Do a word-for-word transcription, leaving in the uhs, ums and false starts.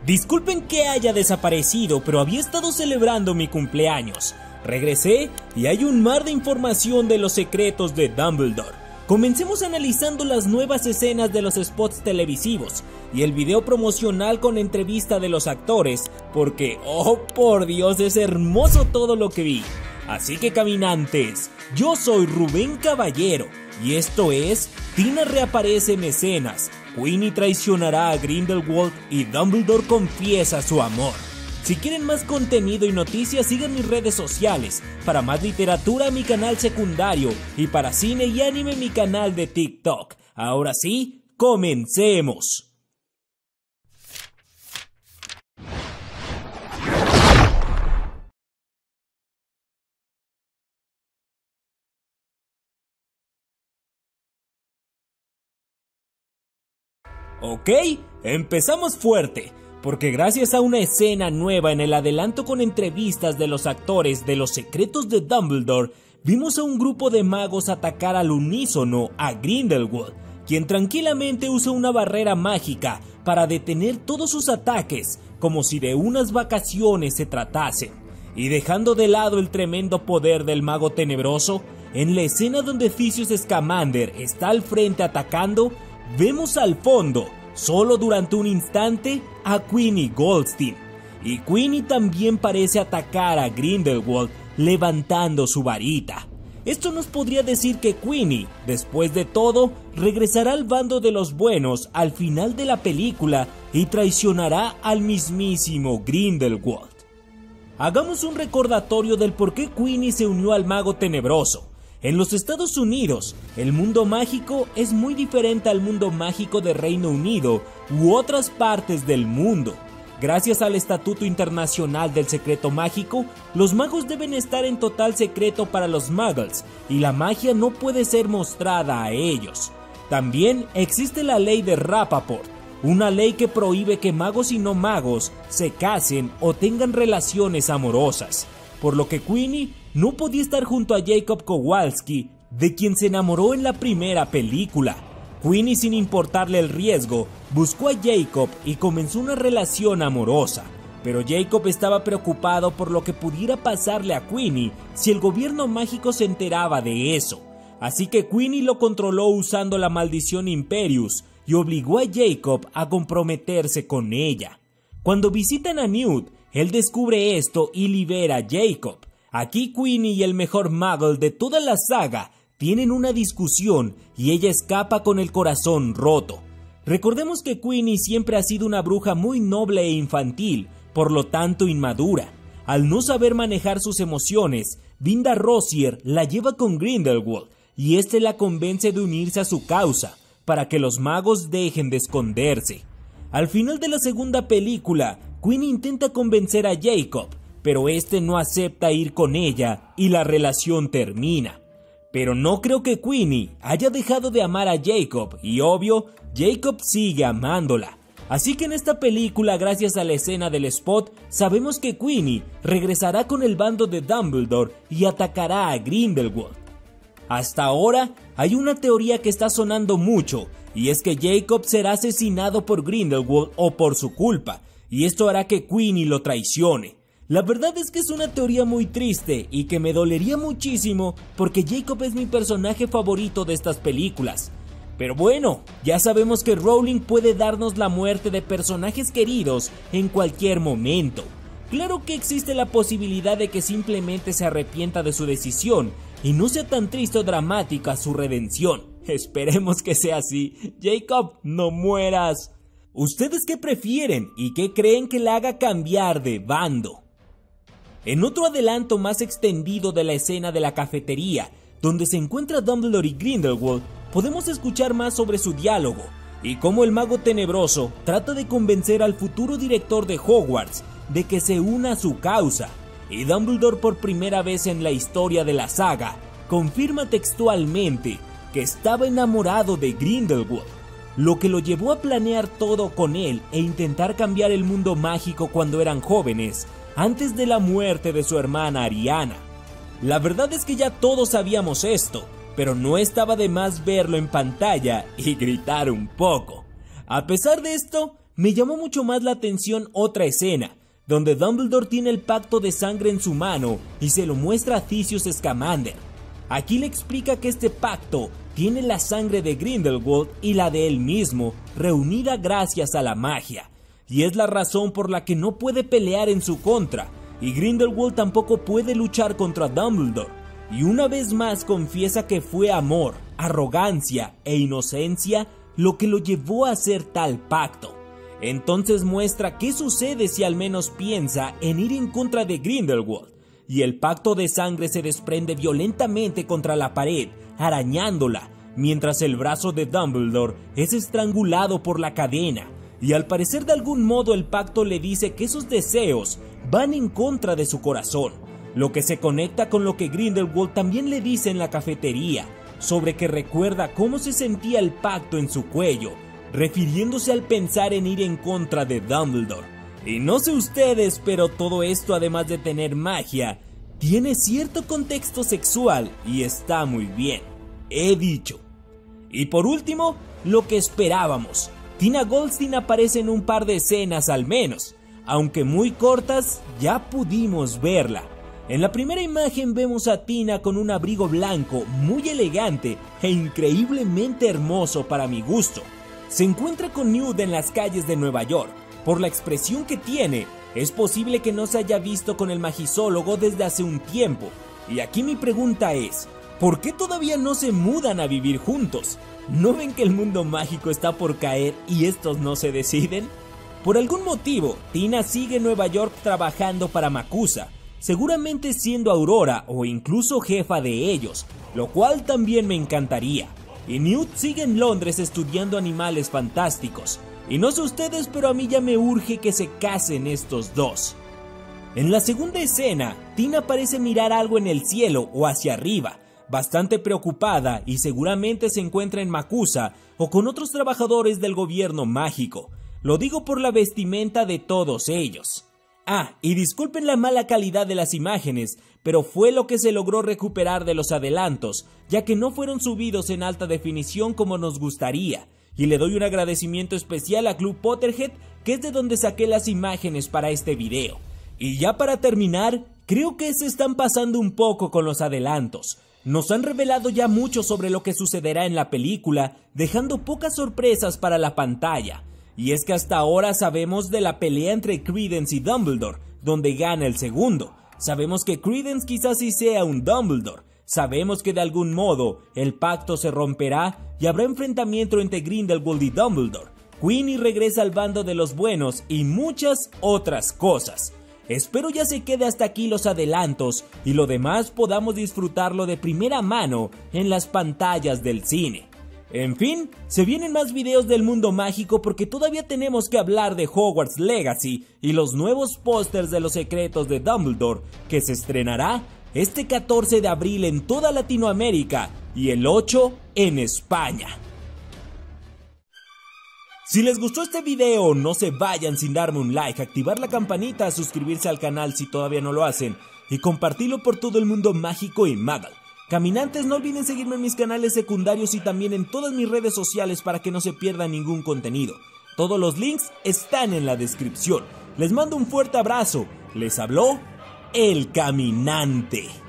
Disculpen que haya desaparecido, pero había estado celebrando mi cumpleaños. Regresé y hay un mar de información de los secretos de Dumbledore. Comencemos analizando las nuevas escenas de los spots televisivos y el video promocional con entrevista de los actores, porque, oh por Dios, es hermoso todo lo que vi. Así que caminantes, yo soy Rubén Caballero y esto es Tina reaparece en escenas, Queenie traicionará a Grindelwald y Dumbledore confiesa su amor. Si quieren más contenido y noticias, sigan mis redes sociales. Para más literatura, mi canal secundario. Y para cine y anime, mi canal de TikTok. Ahora sí, comencemos. Ok, empezamos fuerte. Porque gracias a una escena nueva en el adelanto con entrevistas de los actores de Los Secretos de Dumbledore, vimos a un grupo de magos atacar al unísono a Grindelwald, quien tranquilamente usa una barrera mágica para detener todos sus ataques, como si de unas vacaciones se tratase. Y dejando de lado el tremendo poder del mago tenebroso, en la escena donde Theseus Scamander está al frente atacando, vemos al fondo, solo durante un instante, a Queenie Goldstein. Y Queenie también parece atacar a Grindelwald levantando su varita. Esto nos podría decir que Queenie, después de todo, regresará al bando de los buenos al final de la película y traicionará al mismísimo Grindelwald. Hagamos un recordatorio del por qué Queenie se unió al mago tenebroso. En los Estados Unidos, el mundo mágico es muy diferente al mundo mágico de Reino Unido u otras partes del mundo. Gracias al Estatuto Internacional del Secreto Mágico, los magos deben estar en total secreto para los muggles y la magia no puede ser mostrada a ellos. También existe la ley de Rappaport, una ley que prohíbe que magos y no magos se casen o tengan relaciones amorosas, por lo que Queenie no podía estar junto a Jacob Kowalski, de quien se enamoró en la primera película. Queenie, sin importarle el riesgo, buscó a Jacob y comenzó una relación amorosa, pero Jacob estaba preocupado por lo que pudiera pasarle a Queenie si el gobierno mágico se enteraba de eso. Así que Queenie lo controló usando la maldición Imperius y obligó a Jacob a comprometerse con ella. Cuando visitan a Newt, él descubre esto y libera a Jacob. Aquí Queenie y el mejor muggle de toda la saga tienen una discusión y ella escapa con el corazón roto. Recordemos que Queenie siempre ha sido una bruja muy noble e infantil, por lo tanto inmadura. Al no saber manejar sus emociones, Vinda Rossier la lleva con Grindelwald y este la convence de unirse a su causa para que los magos dejen de esconderse. Al final de la segunda película, Queenie intenta convencer a Jacob, pero este no acepta ir con ella y la relación termina. Pero no creo que Queenie haya dejado de amar a Jacob y obvio, Jacob sigue amándola. Así que en esta película, gracias a la escena del spot, sabemos que Queenie regresará con el bando de Dumbledore y atacará a Grindelwald. Hasta ahora hay una teoría que está sonando mucho y es que Jacob será asesinado por Grindelwald o por su culpa y esto hará que Queenie lo traicione. La verdad es que es una teoría muy triste y que me dolería muchísimo porque Jacob es mi personaje favorito de estas películas. Pero bueno, ya sabemos que Rowling puede darnos la muerte de personajes queridos en cualquier momento. Claro que existe la posibilidad de que simplemente se arrepienta de su decisión y no sea tan triste o dramática su redención. Esperemos que sea así. Jacob, no mueras. ¿Ustedes qué prefieren y qué creen que la haga cambiar de bando? En otro adelanto más extendido de la escena de la cafetería, donde se encuentra Dumbledore y Grindelwald, podemos escuchar más sobre su diálogo y cómo el mago tenebroso trata de convencer al futuro director de Hogwarts de que se una a su causa. Y Dumbledore, por primera vez en la historia de la saga, confirma textualmente que estaba enamorado de Grindelwald, lo que lo llevó a planear todo con él e intentar cambiar el mundo mágico cuando eran jóvenes, antes de la muerte de su hermana Ariana. La verdad es que ya todos sabíamos esto, pero no estaba de más verlo en pantalla y gritar un poco. A pesar de esto, me llamó mucho más la atención otra escena, donde Dumbledore tiene el pacto de sangre en su mano y se lo muestra a Theseus Scamander. Aquí le explica que este pacto tiene la sangre de Grindelwald y la de él mismo, reunida gracias a la magia, y es la razón por la que no puede pelear en su contra, y Grindelwald tampoco puede luchar contra Dumbledore, y una vez más confiesa que fue amor, arrogancia e inocencia lo que lo llevó a hacer tal pacto. Entonces muestra qué sucede si al menos piensa en ir en contra de Grindelwald, y el pacto de sangre se desprende violentamente contra la pared, arañándola, mientras el brazo de Dumbledore es estrangulado por la cadena, y al parecer de algún modo el pacto le dice que esos deseos van en contra de su corazón, lo que se conecta con lo que Grindelwald también le dice en la cafetería, sobre que recuerda cómo se sentía el pacto en su cuello, refiriéndose al pensar en ir en contra de Dumbledore. Y no sé ustedes, pero todo esto, además de tener magia, tiene cierto contexto sexual y está muy bien, he dicho. Y por último, lo que esperábamos, Tina Goldstein aparece en un par de escenas al menos, aunque muy cortas, ya pudimos verla. En la primera imagen vemos a Tina con un abrigo blanco muy elegante e increíblemente hermoso para mi gusto. Se encuentra con Newt en las calles de Nueva York. Por la expresión que tiene, es posible que no se haya visto con el magizólogo desde hace un tiempo. Y aquí mi pregunta es, ¿por qué todavía no se mudan a vivir juntos? ¿No ven que el mundo mágico está por caer y estos no se deciden? Por algún motivo, Tina sigue en Nueva York trabajando para MACUSA, seguramente siendo Aurora o incluso jefa de ellos, lo cual también me encantaría. Y Newt sigue en Londres estudiando animales fantásticos. Y no sé ustedes, pero a mí ya me urge que se casen estos dos. En la segunda escena, Tina parece mirar algo en el cielo o hacia arriba, bastante preocupada, y seguramente se encuentra en MACUSA o con otros trabajadores del gobierno mágico. Lo digo por la vestimenta de todos ellos. Ah, y disculpen la mala calidad de las imágenes, pero fue lo que se logró recuperar de los adelantos, ya que no fueron subidos en alta definición como nos gustaría. Y le doy un agradecimiento especial a Club Potterhead, que es de donde saqué las imágenes para este video. Y ya para terminar, creo que se están pasando un poco con los adelantos. Nos han revelado ya mucho sobre lo que sucederá en la película, dejando pocas sorpresas para la pantalla. Y es que hasta ahora sabemos de la pelea entre Credence y Dumbledore, donde gana el segundo. Sabemos que Credence quizás sí sea un Dumbledore. Sabemos que de algún modo el pacto se romperá y habrá enfrentamiento entre Grindelwald y Dumbledore. Queenie regresa al bando de los buenos y muchas otras cosas. Espero ya se quede hasta aquí los adelantos y lo demás podamos disfrutarlo de primera mano en las pantallas del cine. En fin, se vienen más videos del mundo mágico porque todavía tenemos que hablar de Hogwarts Legacy y los nuevos pósters de los secretos de Dumbledore, que se estrenará este catorce de abril en toda Latinoamérica y el ocho en España. Si les gustó este video, no se vayan sin darme un like, activar la campanita, suscribirse al canal si todavía no lo hacen y compartirlo por todo el mundo mágico y magal. Caminantes, no olviden seguirme en mis canales secundarios y también en todas mis redes sociales para que no se pierdan ningún contenido. Todos los links están en la descripción. Les mando un fuerte abrazo. Les habló el Caminante.